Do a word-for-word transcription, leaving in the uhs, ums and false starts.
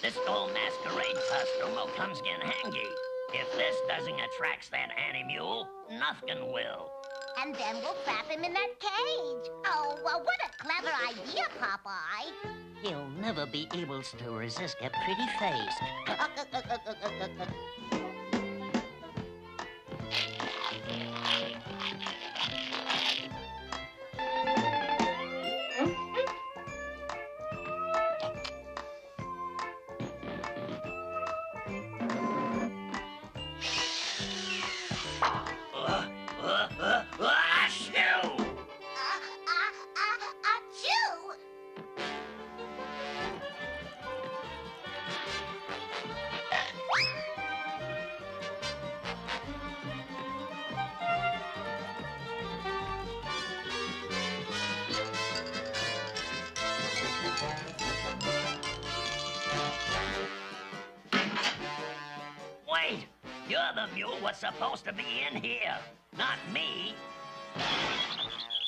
This old masquerade costume will come skin handy. If this doesn't attract that animule, nothing will. And then we'll trap him in that cage. Oh, well, what a clever idea, Popeye. He'll never be able to resist a pretty face. Wait! You're the mule what's supposed to be in here, not me.